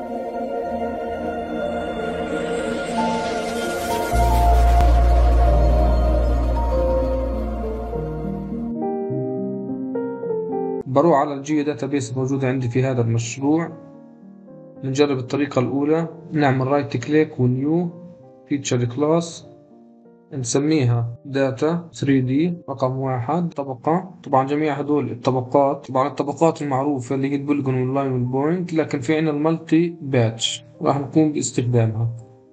بروح على الجيو داتابيس الموجودة عندي في هذا المشروع. نجرب الطريقة الأولى، نعمل رايت كليك ونيو فيتشر كلاس، نسميها داتا 3D رقم 1 طبقة. طبعا جميع هدول الطبقات، طبعا الطبقات المعروفة اللي هي البوليجون واللاين والبوينت، لكن في عنا المالتي باتش راح نقوم باستخدامها.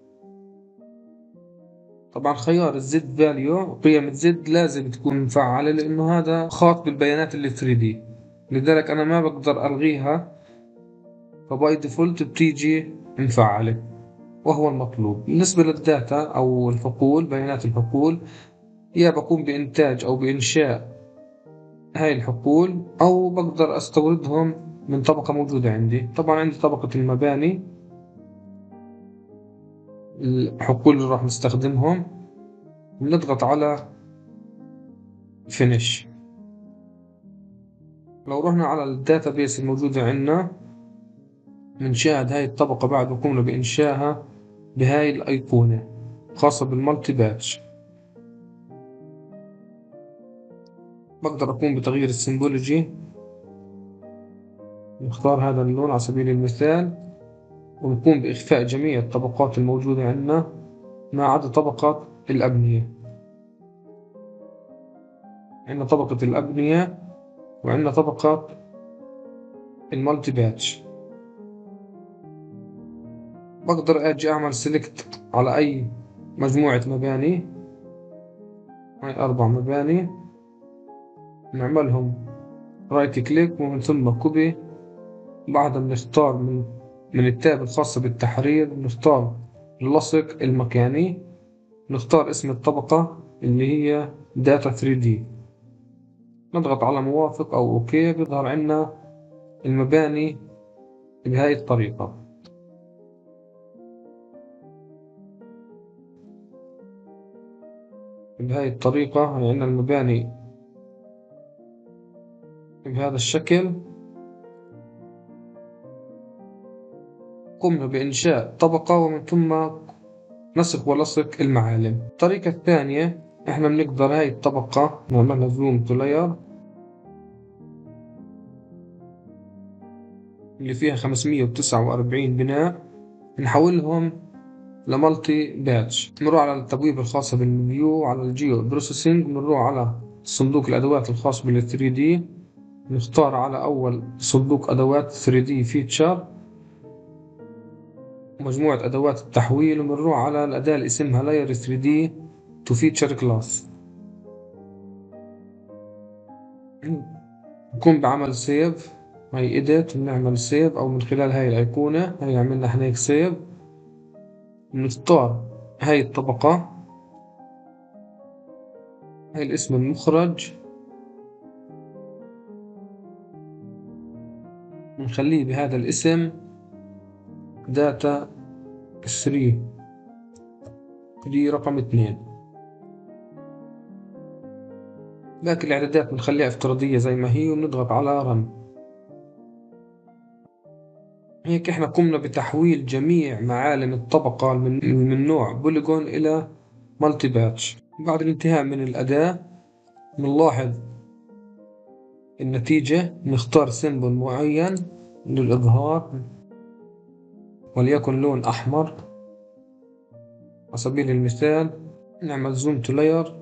طبعا خيار الزد فاليو، قيم الزد لازم تكون مفعلة لأنه هذا خاص بالبيانات اللي 3D، لذلك أنا ما بقدر ألغيها، فباي ديفولت بتيجي مفعلة وهو المطلوب. بالنسبة للداتا أو الحقول، بيانات الحقول، يا بقوم بإنتاج أو بإنشاء هاي الحقول أو بقدر أستوردهم من طبقة موجودة عندي. طبعا عندي طبقة المباني، الحقول اللي راح نستخدمهم، بنضغط على فينيش. لو رحنا على الداتابيس الموجودة عندنا بنشاهد هاي الطبقة بعد ما قمنا بإنشائها بهاي الأيقونة خاصة بالمالتي باتش. بقدر أقوم بتغيير السيمبولوجي، نختار هذا اللون على سبيل المثال، ونقوم بإخفاء جميع الطبقات الموجودة عندنا ما عدا طبقة الأبنية. عندنا طبقة الأبنية وعندنا طبقة المالتي باتش. بقدر أجي أعمل سيلكت على أي مجموعة مباني، هاي 4 مباني، نعملهم رايت كليك ومن ثم كوبي. بعدها بنختار من التاب الخاصة بالتحرير، نختار اللصق المكاني، نختار اسم الطبقة اللي هي داتا 3D، نضغط على موافق أو أوكي، بيظهر عنا المباني بهاي الطريقة. بهاي الطريقة عنا المباني بهذا الشكل. قمنا بإنشاء طبقة ومن ثم نسخ ولصق المعالم. الطريقة الثانية، احنا بنقدر هاي الطبقة نعملها زوم تو لاير اللي فيها 549 بناء، نحولهم لمالتي باتش. بنروح على التبويب الخاصة بالفيو، على الجيو بروسيسنج، بنروح على صندوق الأدوات الخاص بال 3D، نختار على أول صندوق أدوات 3D فيتشر مجموعة أدوات التحويل، وبنروح على الأداة اللي اسمها لاير 3D تو فيتشر كلاس، نقوم بعمل سيف، هاي إيديت، بنعمل سيف أو من خلال هاي الأيقونة هاي عملنا احنا هيك سيف. نختار هاي الطبقة، هاي الاسم المخرج، نخليه بهذا الاسم داتا 3 رقم 2. باقي الإعدادات بنخليها افتراضية زي ما هي ونضغط على رن. هيك احنا قمنا بتحويل جميع معالم الطبقة من نوع بوليجون إلى مالتي باتش. بعد الانتهاء من الأداة بنلاحظ النتيجة، نختار سيمبل معين للإظهار وليكن لون أحمر على سبيل المثال، نعمل زوم تو لاير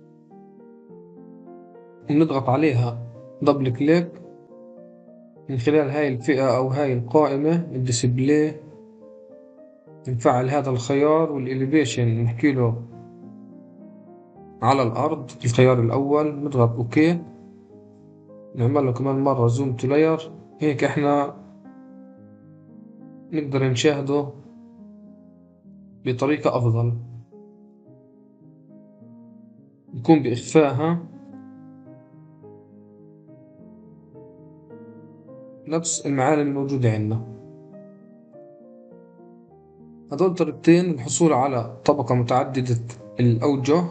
ونضغط عليها دبل كليك. من خلال هاي الفئة أو هاي القائمة الديسبلاي نفعل هذا الخيار، والإليفيشن نحكي له على الأرض الخيار الأول، نضغط أوكي، نعمل له كمان مرة زوم تو لاير. هيك احنا نقدر نشاهده بطريقة أفضل، نقوم بإخفائها نفس المعالم الموجودة عندنا. هدول طريقتين للحصول على طبقة متعددة الأوجه.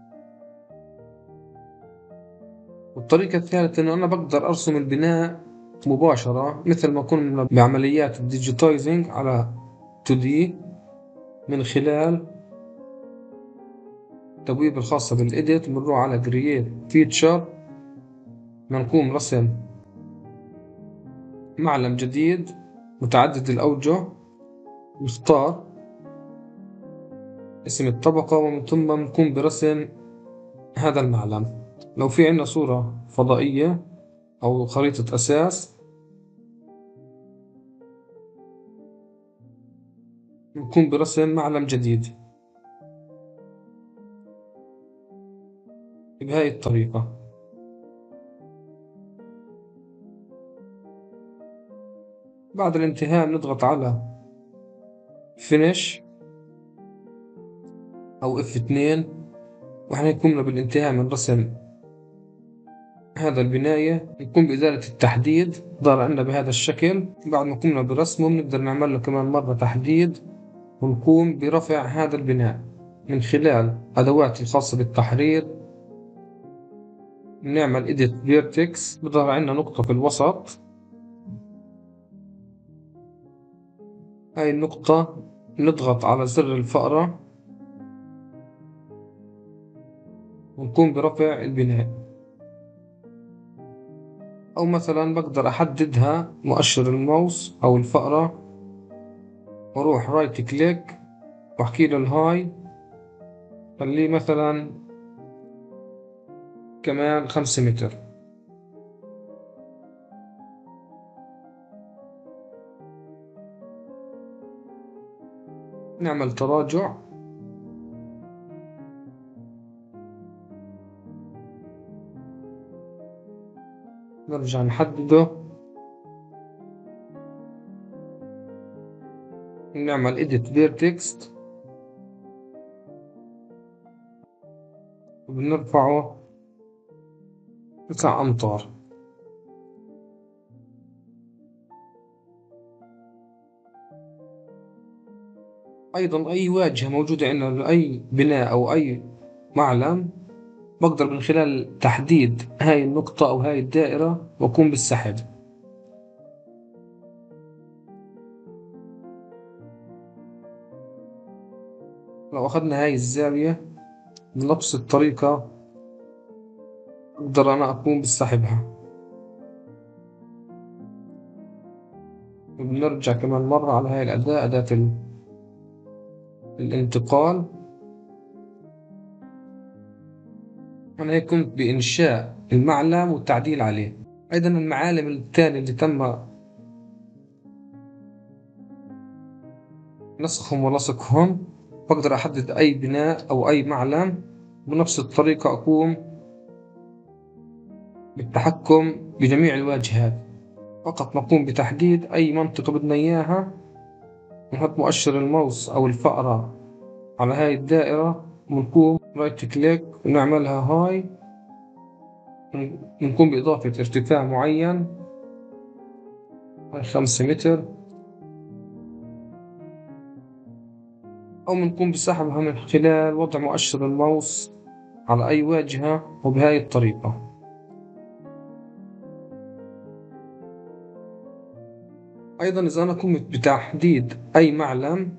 والطريقة الثالثة إنه أنا بقدر أرسم البناء مباشرة مثل ما كنا بعمليات الديجيتايزنج على 2D من خلال التبويب الخاصة بالإيديت. بنروح على Create Feature، بنقوم رسم معلم جديد متعدد الأوجه، نختار اسم الطبقة ومن ثم بنقوم برسم هذا المعلم. لو في عندنا صورة فضائية أو خريطة أساس بنقوم برسم معلم جديد بهاي الطريقة. بعد الانتهاء نضغط على Finish أو F2، وإحنا قمنا بالانتهاء من رسم هذا البناية. نقوم بإزالة التحديد، ظهر عندنا بهذا الشكل. بعد ما قمنا برسمه بنقدر نعمل له كمان مرة تحديد، ونقوم برفع هذا البناء من خلال أدوات الخاصة بالتحرير. نعمل Edit Vertex، بظهر عندنا نقطة في الوسط. هاي النقطة نضغط على زر الفأرة ونقوم برفع البناء. أو مثلا بقدر أحددها مؤشر الماوس أو الفأرة، وأروح رايت كليك وأحكي له الهاي، خليه مثلا كمان 5 متر. نعمل تراجع، نرجع نحدده، نعمل Edit Vertex وبنرفعه 9 أمتار. أيضا أي واجهة موجودة عندنا لأي بناء أو أي معلم بقدر من خلال تحديد هاي النقطة أو هاي الدائرة وأقوم بالسحب. لو أخذنا هاي الزاوية بنفس الطريقة أقدر أنا أقوم بسحبها. وبنرجع كمان مرة على هاي الأداة، أداة الانتقال. أنا هيك قمت بإنشاء المعلم والتعديل عليه. أيضا المعالم الثانية اللي تم نسخهم ولصقهم، بقدر أحدد أي بناء أو أي معلم بنفس الطريقة، أقوم بالتحكم بجميع الواجهات. فقط نقوم بتحديد أي منطقة بدنا إياها، نحط مؤشر الماوس أو الفأرة على هاي الدائرة، ونقوم رايت كليك ونعملها هاي، نقوم بإضافة ارتفاع معين 5 متر، أو بنقوم بسحبها من خلال وضع مؤشر الماوس على أي واجهة وبهاي الطريقة. أيضا إذا أنا قمت بتحديد أي معلم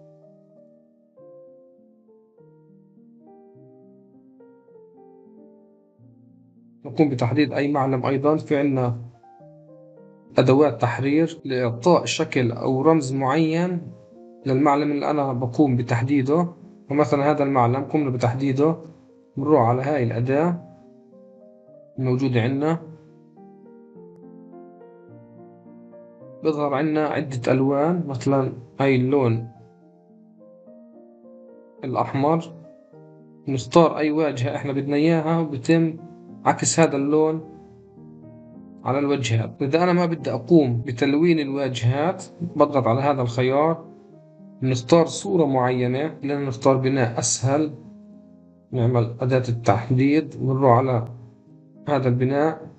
نقوم بتحديد أي معلم، أيضا في عنا أدوات تحرير لإعطاء شكل أو رمز معين للمعلم اللي أنا بقوم بتحديده. ومثلا هذا المعلم قمنا بتحديده، بنروح على هاي الأداة الموجودة عنا، بيظهر عنا عدة ألوان. مثلا هاي اللون الأحمر، نختار أي واجهة إحنا بدنا إياها وبتم عكس هذا اللون على الواجهات. إذا أنا ما بدي أقوم بتلوين الواجهات بضغط على هذا الخيار، نختار صورة معينة، لأن نختار بناء أسهل. نعمل أداة التحديد ونروح على هذا البناء،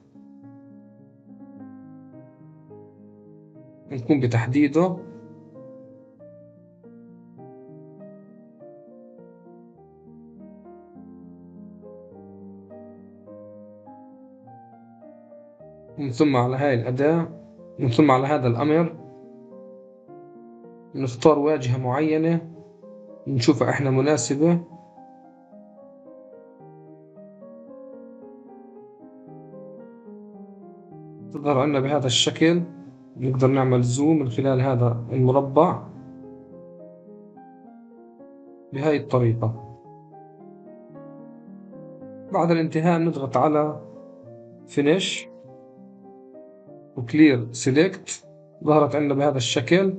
نقوم بتحديده. من ثم على هاي الأداة من ثم على هذا الأمر نختار واجهة معينة نشوفها إحنا مناسبة، تظهر عندنا بهذا الشكل. نقدر نعمل زوم من خلال هذا المربع بهاي الطريقة. بعد الانتهاء نضغط على Finish وكلير سيلكت، ظهرت عندنا بهذا الشكل.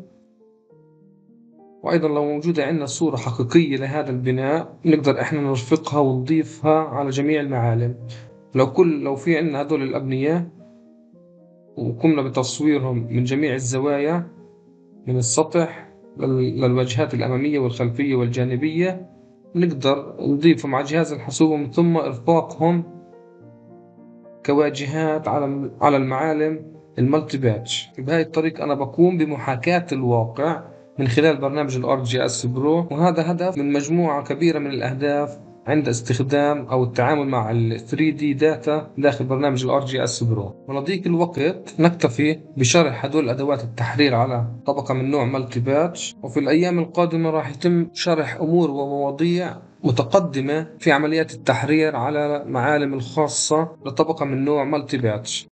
وأيضا لو موجودة عندنا صورة حقيقية لهذا البناء نقدر إحنا نرفقها ونضيفها على جميع المعالم. لو في عندنا هدول الأبنية وقمنا بتصويرهم من جميع الزوايا، من السطح للواجهات الأمامية والخلفية والجانبية، نقدر نضيفهم على جهاز الحاسوب ومن ثم إرفاقهم كواجهات على المعالم المالتي باتش. بهاي الطريقة أنا بقوم بمحاكاة الواقع من خلال برنامج ال ArcGIS Pro، وهذا هدف من مجموعة كبيرة من الأهداف عند استخدام أو التعامل مع ال 3D داتا داخل برنامج ال ArcGIS Pro. ولضيق الوقت نكتفي بشرح هدول أدوات التحرير على طبقة من نوع مالتي باتش، وفي الأيام القادمة راح يتم شرح أمور ومواضيع متقدمة في عمليات التحرير على معالم الخاصة لطبقة من نوع مالتي باتش.